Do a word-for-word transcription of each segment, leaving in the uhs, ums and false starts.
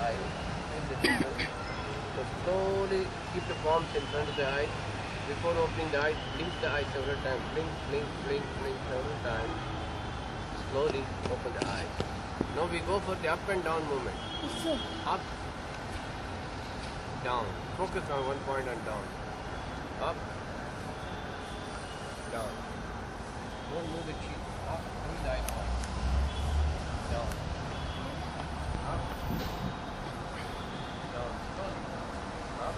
eye. Feel the difference. So slowly keep the palms in front of the eyes. Before opening the eyes, blink the eyes several times. Blink, blink, blink, blink several times. Slowly open the eyes. Now we go for the up and down movement. Up, down. Focus on one point and down. Up, down. Don't move the cheek. Up, move the eyeball. Down. Up, down. Up,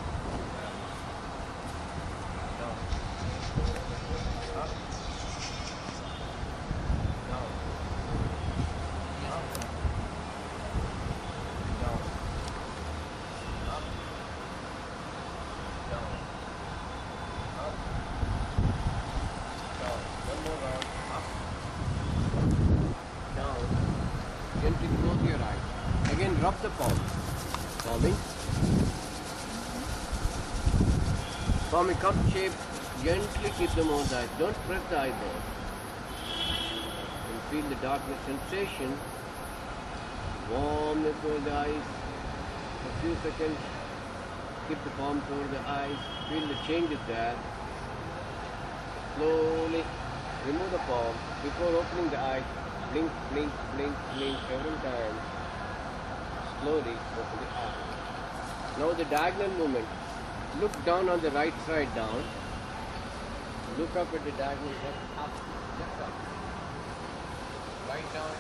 down. Up, down. Up, down. Up, down. Up, down. One more round. Up, down. Gently close your eyes. Again, rub the palm. Palming. Form a cup shape. Gently keep them on the eyes. Don't press the eyeball. And feel the darkness sensation. Warmness over the eyes. A few seconds. Keep the palms over the eyes. Feel the changes there. Slowly remove the palm. Before opening the eyes, blink, blink, blink, blink several times. Slowly open the eyes. Now the diagonal movement. Look down on the right side down. Look up at the diagonal, left up, left up. Right down,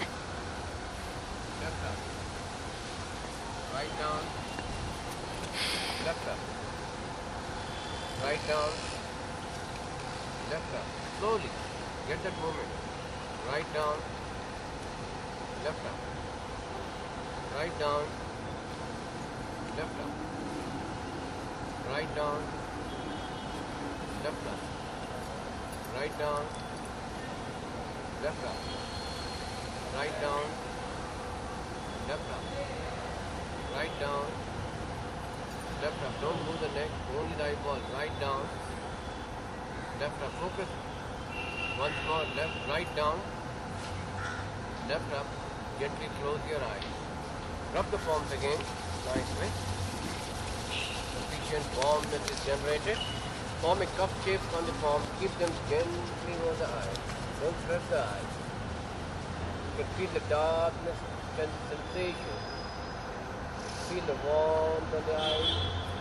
left up. Right down, left up. Right down, left up. Slowly, get that movement. Right down, left up. Right down, left up. Right down, left up. Right down, left up. Right down, left up. Right down, left up. Don't move the neck, only the eyeball. Right down, left up. Focus. Once more, left, right down, left up. Gently close your eyes. Rub the palms again, nicely. Sufficient warmness is generated. Form a cup shape on the palm. Keep them gently over the eyes. Don't press the eyes. You can feel the darkness and sensation. Feel the warmth of the eyes.